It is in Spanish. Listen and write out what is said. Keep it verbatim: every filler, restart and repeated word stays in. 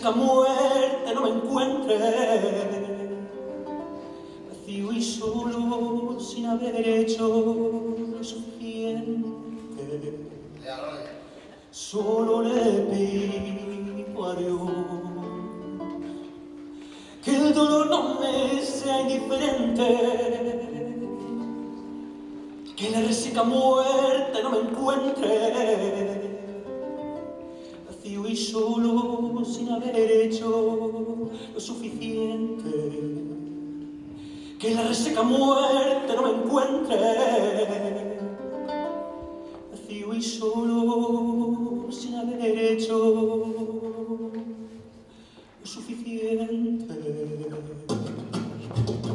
reseca muerte no me encuentre vacío y solo sin haber hecho lo suficiente. Solo le pido a Dios que el dolor no me sea indiferente, que la reseca muerte no me encuentre vacío y solo sin haber hecho lo suficiente, que la reseca muerte no me encuentre vacío y solo sin haber hecho lo suficiente.